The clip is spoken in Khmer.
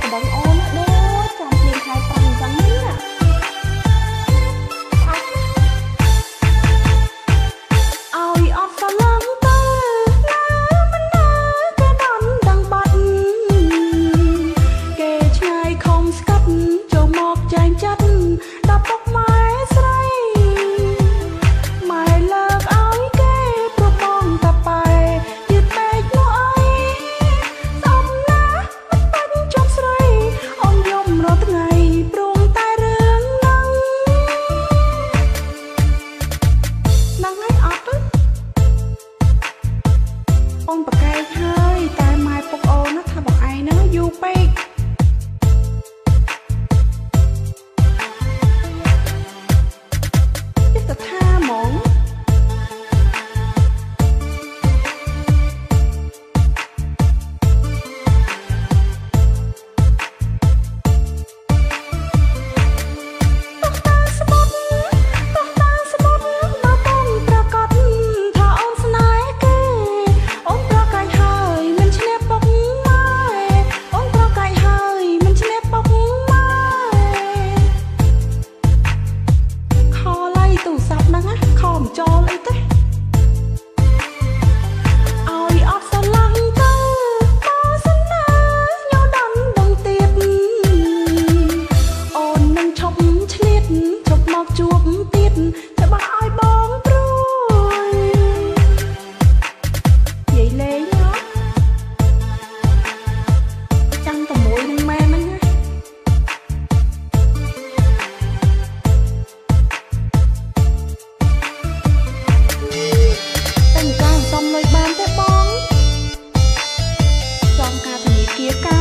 ដឹងអូនណាដូចចាំភ្លៀងខែប្រាំងអញ្ចឹងណាឲ្យអត់ស្រឡឹងទៅណាមិនណាគេដំដឹងបាត់គេឆ្ងាយខំស្កាត់ចូលមកចែងចិត្តដល់ពុកម៉ែស្រីម៉ែលើកឲ្យគេព្រោះបងតាប៉ែទៀតពេកនោះអីសំណាមិនបាញ់ចុះស្រីអូនយំរាល់ថ្ងៃព្រមតែរឿងហ្នឹងហ្នឹងហើយអត់ទេអូនប្រកែកហើយតែម៉ែពុកអូនណាថាបងឯងហ្នឹងយូរពេកទៅថាហ្មងចូលអីទេឲ្យអត់ស្រឡំទៅបើសិនណាញោដំដឹងទៀតអូននឹងឈប់ឆ្លៀតឈប់មកជួបទៀតច្បាស់ឲ្យបងព្រួយនិយាយលេងហ៎ចាំតែមួយនឹងម៉ែហ្នឹងសុំលុយបានទេបងចង់ការធនាគារ